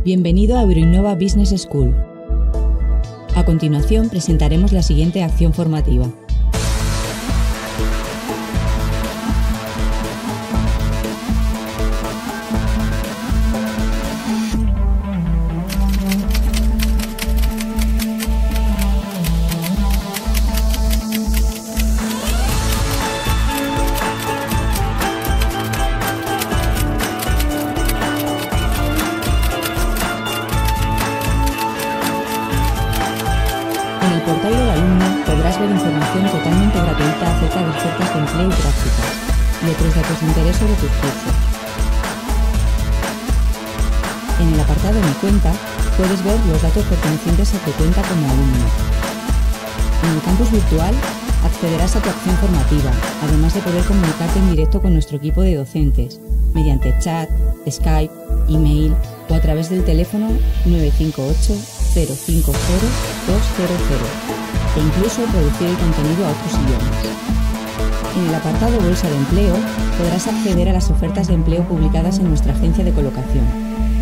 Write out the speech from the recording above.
Bienvenido a Euroinnova Business School. A continuación presentaremos la siguiente acción formativa. En el portal del alumno podrás ver información totalmente gratuita acerca de ofertas de empleo y prácticas y otros datos de interés sobre tus cursos. En el apartado Mi cuenta puedes ver los datos pertenecientes a tu cuenta como alumno. En el campus virtual accederás a tu acción formativa, además de poder comunicarte en directo con nuestro equipo de docentes, mediante chat, Skype, email o a través del teléfono 958 050 200 e incluso traducir el contenido a otros idiomas. En el apartado Bolsa de Empleo podrás acceder a las ofertas de empleo publicadas en nuestra agencia de colocación.